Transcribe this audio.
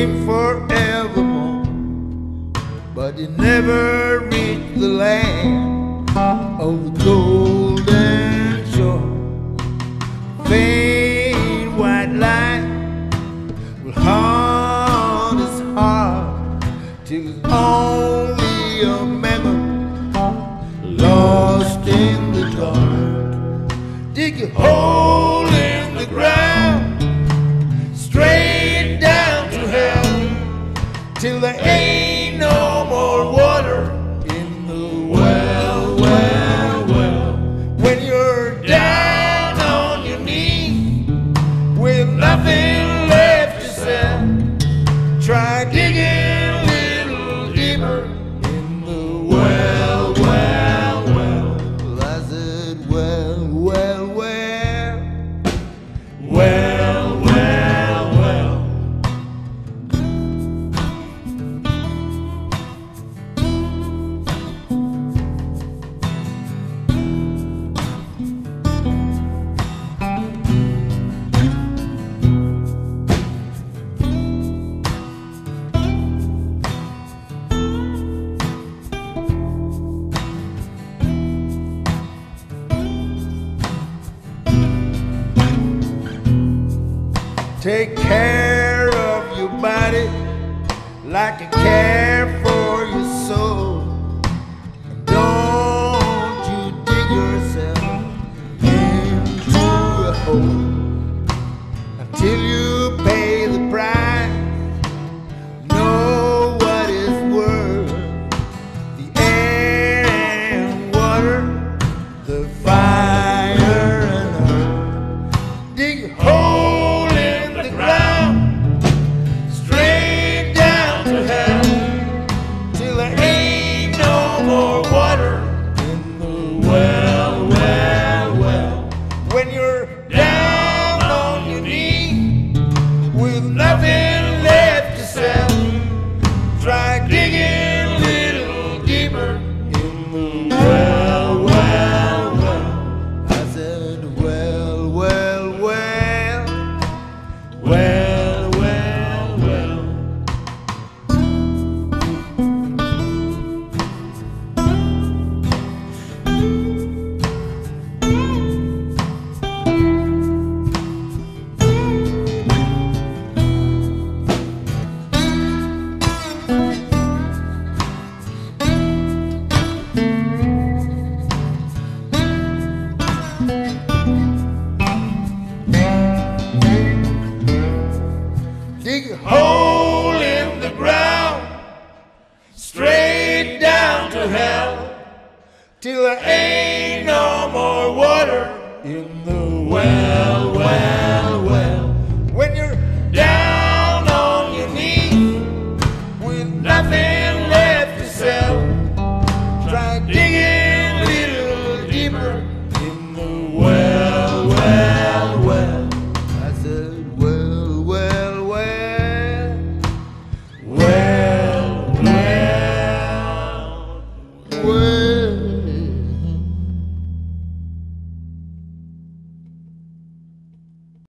living forevermore, but you never reach the land of the golden shore. Faint white light will haunt his heart till it's only a memory lost in the dark. Dig a hole in the ground, straight down to hell, till there ain't no more water in the well, well, well. When you're down on your knees with nothing left to sell, try digging a little deeper in the well, well, well. Well, I said, well, well, well, well, well, well. Take care of your body like you care for your soul. And don't you dig yourself into a hole until you pay the price. Know what it's worth, the air and water, the fire and earth. Dig a hole straight down to hell, till there ain't no more water in the well, well, well. When you're down on your knees with nothing left to sell, try digging a little deeper in the well, well, well. I said, well, well, well, well. Dig a hole in the ground, straight down to hell, till there ain't no more water in the well, well, well. When you're down on your knees with nothing left to sell, try digging a little deeper in the well, well, well. I said, well, well, well, well, well, well.